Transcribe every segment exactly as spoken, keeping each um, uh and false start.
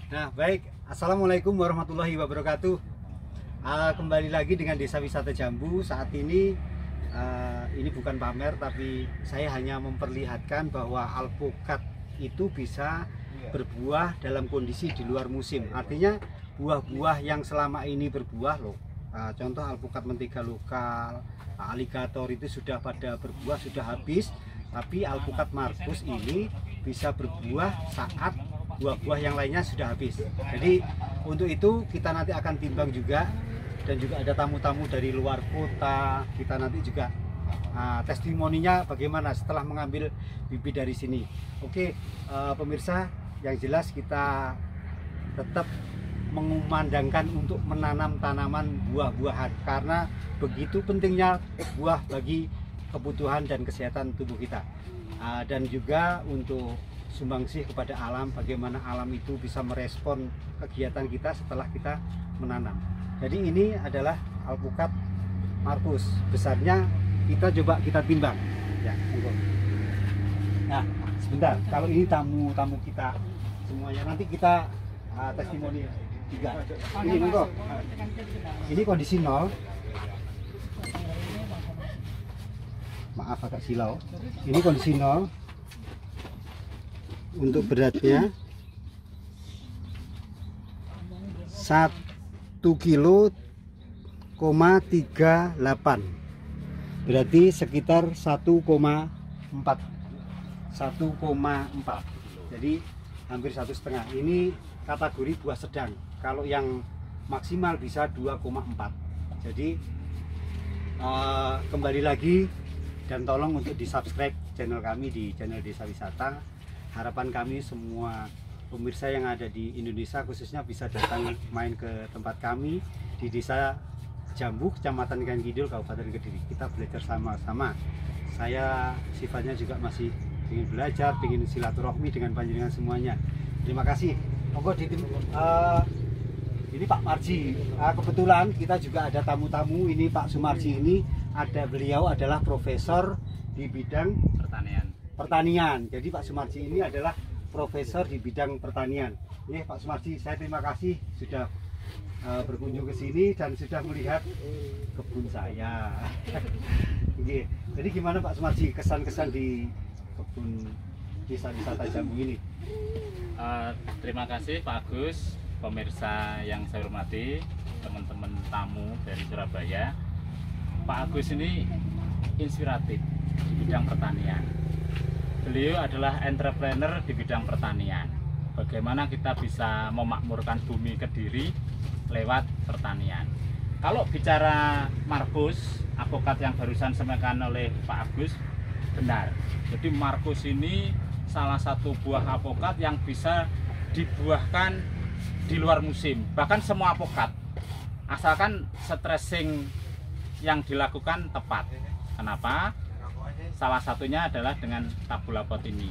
Nah, baik. Assalamualaikum warahmatullahi wabarakatuh. Uh, kembali lagi dengan Desa Wisata Jambu. Saat ini uh, ini bukan pamer, tapi saya hanya memperlihatkan bahwa alpukat itu bisa berbuah dalam kondisi di luar musim. Artinya buah-buah yang selama ini berbuah loh. Uh, contoh alpukat mentega lokal, uh, aligator itu sudah pada berbuah, sudah habis. Tapi alpukat Markus ini bisa berbuah saat buah-buah yang lainnya sudah habis. Jadi untuk itu kita nanti akan timbang juga, dan juga ada tamu-tamu dari luar kota. Kita nanti juga uh, testimoninya bagaimana setelah mengambil bibit dari sini. Oke, uh, pemirsa, yang jelas kita tetap mengumandangkan untuk menanam tanaman buah-buahan karena begitu pentingnya buah bagi kebutuhan dan kesehatan tubuh kita, uh, dan juga untuk sumbangsih kepada alam, bagaimana alam itu bisa merespon kegiatan kita setelah kita menanam. Jadi ini adalah alpukat Markus. Besarnya kita coba kita timbang. Ya, nah, sebentar. Kalau ini tamu-tamu kita semuanya, nanti kita uh, testimoni juga. Ini monggo. Ini kondisi nol. Maaf agak silau. Ini kondisi nol. Untuk beratnya satu kilo koma tiga delapan, berarti sekitar satu koma empat, satu koma empat, jadi hampir satu setengah. Ini kategori buah sedang. Kalau yang maksimal bisa dua koma empat. Jadi uh, kembali lagi, dan tolong untuk di subscribe channel kami di channel Desa Wisata. Harapan kami semua pemirsa yang ada di Indonesia khususnya bisa datang main ke tempat kami di Desa Jambu, Kecamatan Ikan Kidul, Kabupaten Kediri. Kita belajar sama-sama. Saya sifatnya juga masih ingin belajar, ingin silaturahmi dengan panjenengan semuanya. Terima kasih. Monggo di uh, ini Pak Marji. Uh, kebetulan kita juga ada tamu-tamu. Ini Pak Sumarji, ini ada, beliau adalah profesor di bidang pertanian. Pertanian. Jadi Pak Sumarji ini adalah profesor di bidang pertanian. Ini Pak Sumarji, saya terima kasih sudah uh, berkunjung ke sini dan sudah melihat kebun saya. Oke. Jadi gimana Pak Sumarji kesan-kesan di kebun Desa Wisata Jambu ini? Uh, terima kasih Pak Agus, pemirsa yang saya hormati, teman-teman tamu dari Surabaya. Pak Agus ini inspiratif di bidang pertanian. Beliau adalah entrepreneur di bidang pertanian. Bagaimana kita bisa memakmurkan bumi Kediri lewat pertanian. Kalau bicara Markus, alpukat yang barusan disampaikan oleh Pak Agus, benar. Jadi Markus ini salah satu buah alpukat yang bisa dibuahkan di luar musim. Bahkan semua alpukat, asalkan stressing yang dilakukan tepat. Kenapa? Salah satunya adalah dengan tabulapot ini.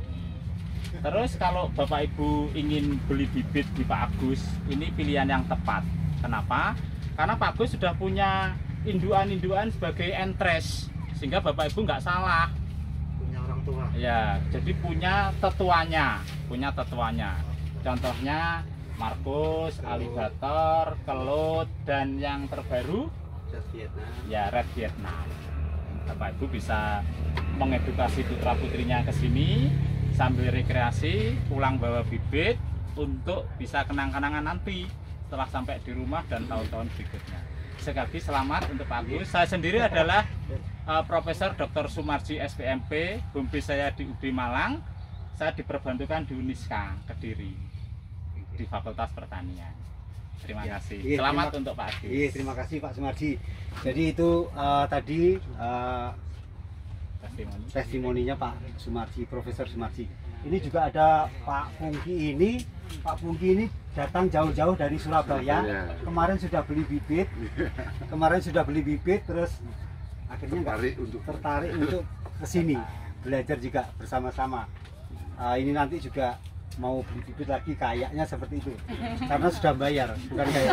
Terus kalau Bapak Ibu ingin beli bibit di Pak Agus, ini pilihan yang tepat. Kenapa? Karena Pak Agus sudah punya induan-induan sebagai entres, sehingga Bapak Ibu nggak salah. Punya orang tua. Ya, jadi punya tetuanya, punya tetuanya. Contohnya Markus, aligator, kelut, dan yang terbaru Red Vietnam. Ya, Red Vietnam. Bapak Ibu bisa mengedukasi putra putrinya ke sini sambil rekreasi, pulang bawa bibit untuk bisa kenang-kenangan nanti setelah sampai di rumah dan tahun-tahun berikutnya. Sekali lagi selamat untuk Pak Agus. Saya sendiri adalah uh, Profesor Doktor Sumarji S P M P, Bumpi saya di U D Malang. Saya diperbantukan di Uniska Kediri di Fakultas Pertanian. Terima Ya, kasih. iya, Selamat terima, untuk Pak Agus. Iya, terima kasih Pak Sumarji. Jadi itu uh, tadi uh, Testimoni. testimoninya Pak Sumarji, Profesor Sumarji. Ini juga ada Pak Pungki ini. Pak Pungki ini datang jauh-jauh dari Surabaya. Kemarin sudah beli bibit. Kemarin sudah beli bibit, terus akhirnya tertarik untuk tertarik untuk kesini belajar juga bersama-sama. Uh, ini nanti juga mau beli bibit lagi, kayaknya seperti itu karena sudah bayar, bukan kayak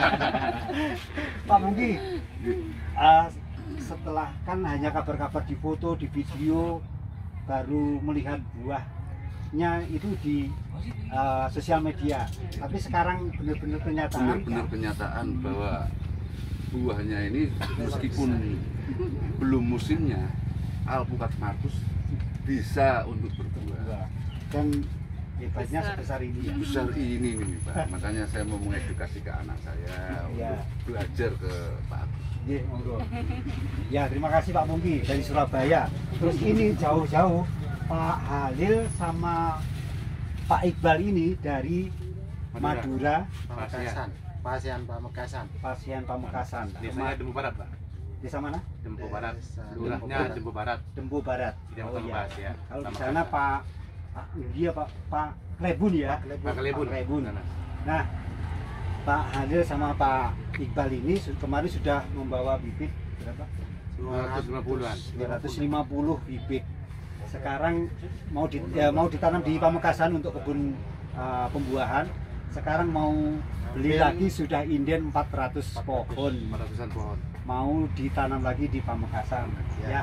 Pak Pungki. Uh, setelah kan hanya kabar-kabar di foto, di video, baru melihat buah hanya itu di uh, sosial media, tapi sekarang benar-benar kenyataan. Benar-benar kenyataan bahwa buahnya ini meskipun belum musimnya, alpukat Markus bisa untuk berbuah. Dan hebatnya sebesar ini ya. Besar ini nih Pak. Makanya saya mau mengedukasi ke anak saya ya. untuk belajar ke Pak Agus. Ya, monggo. Ya, terima kasih Pak Pungki dari Surabaya. Terus ini jauh-jauh Pak Halil sama Pak Iqbal ini dari Madura, Pamekasan, Pasian Pamekasan. Pasian Pamekasan. Desanya Dempu Barat, Pak. Desa mana? Dempu Barat. Dempu Lurahnya Barat. Dempu Barat. Dempu Barat. Tidak Oh iya. Pamekasan ya. Kalau di Pamekasan. sana Pak Pak dia Pak Pak Klebun ya. Pak Kelebun. Pak Klebun. Nah, Nah, Pak Halil sama Pak Iqbal ini su- kemarin sudah membawa bibit berapa? dua ratus lima puluhan. dua ratus lima puluh bibit. Sekarang mau di, ya, mau ditanam di Pamekasan untuk kebun uh, pembuahan. Sekarang mau beli lagi sudah inden empat ratus pohon. empat ratusan pohon. Mau ditanam lagi di Pamekasan. Ya. Ya.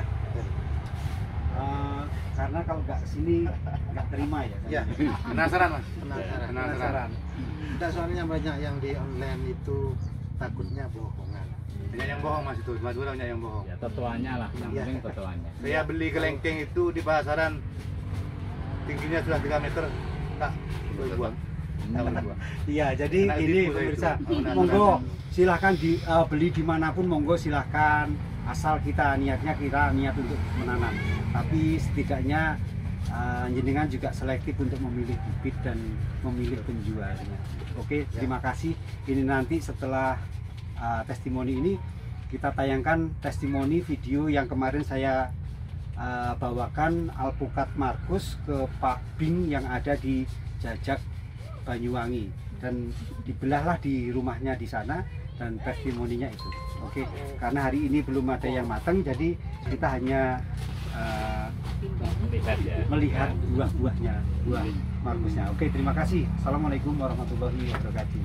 Uh, karena kalau nggak sini nggak terima ya. Ya. Penasaran, Mas? Penasaran. Penasaran. Tidak, soalnya banyak yang di online itu takutnya bohongan. Banyak yang bohong, Mas, itu. Madura banyak yang bohong. Ya tetuannya lah, yang Iya. penting tetuannya. Saya beli kelengkeng itu di pasaran tingginya sudah tiga meter. Tak boleh buang. Tak boleh buang. Iya, jadi Kena ini tipu saya pemirsa, itu. Penasaran. monggo silahkan di uh, beli dimanapun, monggo silahkan, asal kita niatnya kita niat untuk menanam. Tapi setidaknya uh, jenengan juga selektif untuk memilih bibit dan memilih penjualnya. Oke, terima kasih. Ini nanti setelah uh, testimoni ini kita tayangkan testimoni video yang kemarin saya uh, bawakan alpukat Markus ke Pak Bing yang ada di Jajak Banyuwangi, dan dibelahlah di rumahnya di sana dan testimoninya itu. Oke, karena hari ini belum ada yang matang, jadi kita hanya uh, Lihat ya. melihat buah-buahnya, buah Markusnya. Oke, terima kasih. Assalamualaikum warahmatullahi wabarakatuh.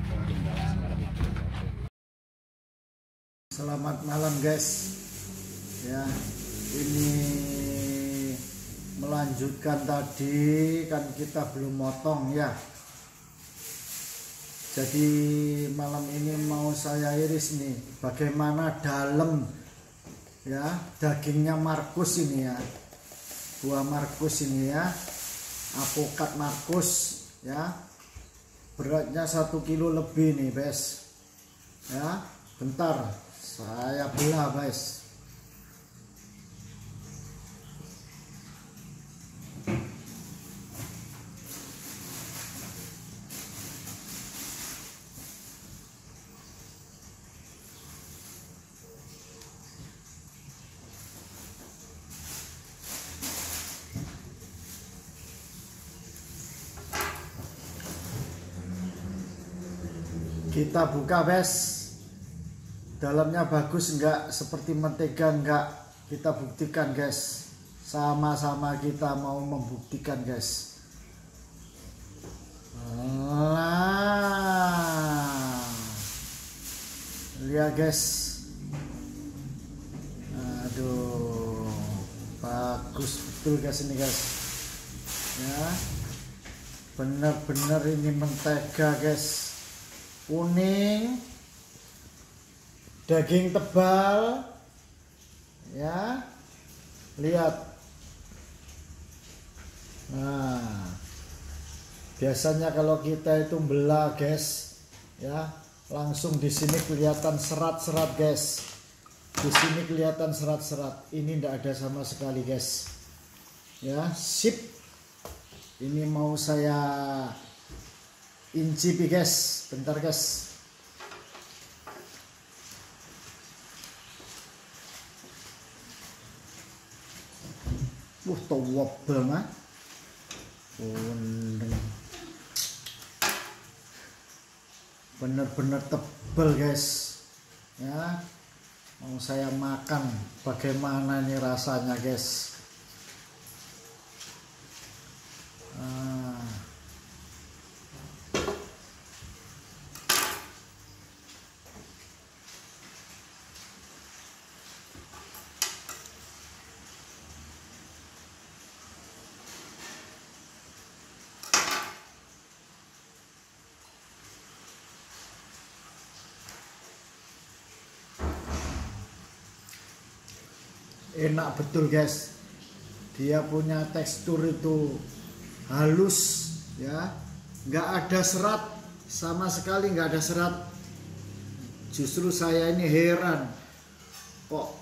Selamat malam guys. Ya, ini melanjutkan tadi kan kita belum motong ya. Jadi malam ini mau saya iris nih bagaimana dalam ya dagingnya Markus ini ya. Buah Markus ini ya. Alpukat Markus ya. Beratnya satu kilo lebih nih, guys. Ya, bentar saya belah, guys. Kita buka, guys. Dalamnya bagus enggak, seperti mentega enggak, kita buktikan, guys. Sama-sama kita mau membuktikan, guys. Nah, lihat, guys. Aduh, bagus betul, guys, ini, guys. Ya, bener-bener ini mentega, guys. Kuning, daging tebal ya, lihat. Nah, biasanya kalau kita itu belah, guys, ya, langsung di sini kelihatan serat-serat, guys. Di sini kelihatan serat-serat. Ini tidak ada sama sekali, guys. Ya, sip. Ini mau saya incipi, guys. Bentar, guys. Wuh, towobel mah. Bener-bener tebel, guys. Ya, mau saya makan. Bagaimana ini rasanya, guys? Ah. enak betul guys. Dia punya tekstur itu halus ya, nggak ada serat sama sekali, nggak ada serat. Justru saya ini heran kok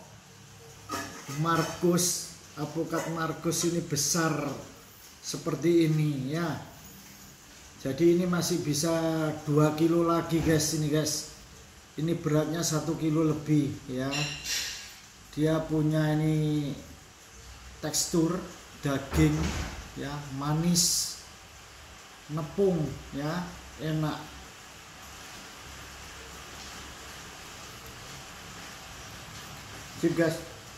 Markus, apokat Markus ini besar seperti ini ya. Jadi ini masih bisa dua kilo lagi guys, ini guys. Ini beratnya satu kilo lebih ya. Dia punya ini tekstur daging ya, manis, nepung ya, enak. Sip guys.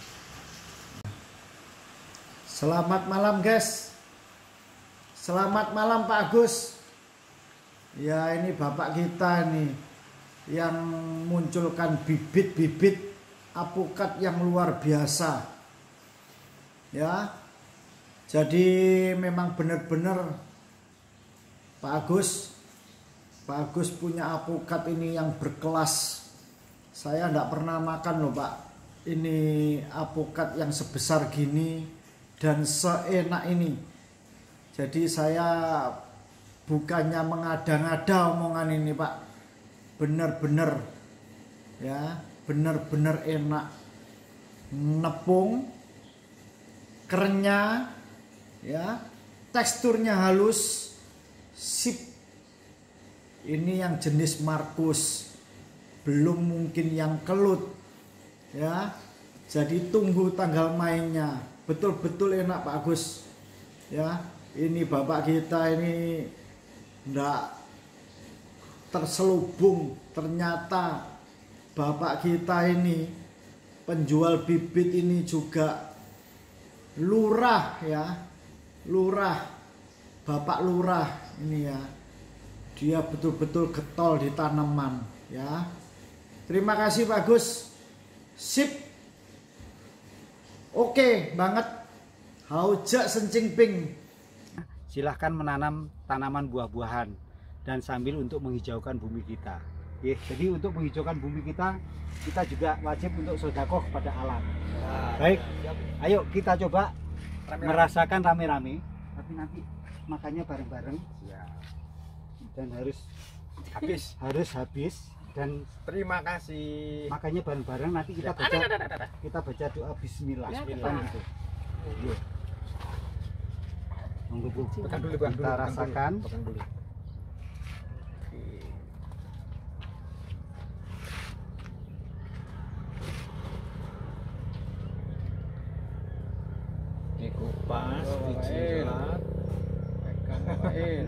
Selamat malam guys. Selamat malam Pak Agus. Ya ini bapak kita nih yang munculkan bibit-bibit apokat yang luar biasa. Ya. Jadi memang benar-benar Pak Agus Pak Agus punya apokat ini yang berkelas. Saya enggak pernah makan loh Pak. Ini apokat yang sebesar gini dan seenak ini. Jadi saya bukannya mengada-ngada omongan ini Pak, benar-benar ya, benar-benar enak, nepung, kerennya ya, teksturnya halus, sip. Ini yang jenis Markus, belum mungkin yang kelut ya. Jadi tunggu tanggal mainnya, betul-betul enak Pak Agus ya. Ini bapak kita ini ndak terselubung, ternyata bapak kita ini penjual bibit ini juga lurah ya, lurah, bapak lurah ini ya. Dia betul-betul getol di tanaman ya. Terima kasih Pak Gus, sip, oke banget. Haujak sencing ping. Silahkan menanam tanaman buah-buahan dan sambil untuk menghijaukan bumi kita. Ya, jadi untuk menghijaukan bumi kita, kita juga wajib untuk sedekah kepada alam. Baik, ayo kita coba rame-rame. Merasakan rame-rame, tapi nanti makannya bareng-bareng. Dan harus habis, harus habis dan Terima kasih. makannya bareng-bareng. Nanti kita baca, kita baca doa Bismillah. Bismillah. Gitu. Yuk. Monggo Bu, Pegang dulu, Bang. kita Dulu, rasakan. pegang dulu. Dikupas, dijilat, pegang air.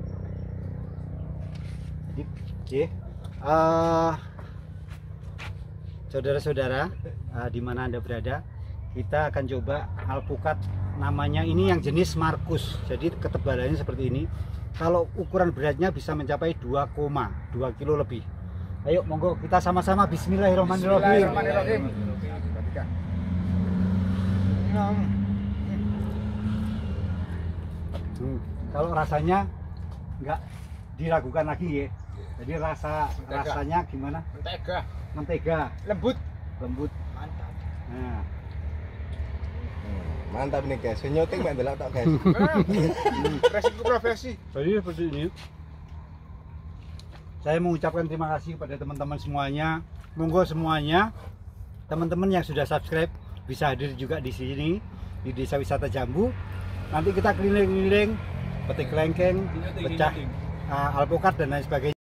Jadi, okay. uh, saudara-saudara, uh, di mana Anda berada, kita akan coba alpukat namanya ini yang jenis Markus. Jadi ketebalannya seperti ini. Kalau ukuran beratnya bisa mencapai dua koma dua kilo lebih. Ayo monggo kita sama-sama Bismillahirrahmanirrahim. Bismillahirrahmanirrahim. Hmm, kalau rasanya nggak diragukan lagi ya. Jadi rasa Mentega. rasanya gimana? Mentega, Mentega, lembut. lembut. Mantap. Nah, Mantap nih guys, nyoting main delok tok guys. Resiko profesi. jadi seperti ini. Saya mengucapkan terima kasih kepada teman-teman semuanya. Monggo semuanya, teman-teman yang sudah subscribe bisa hadir juga di sini di Desa Wisata Jambu. Nanti kita keliling-keliling, petik lengkeng, pecah uh, alpukat dan lain sebagainya.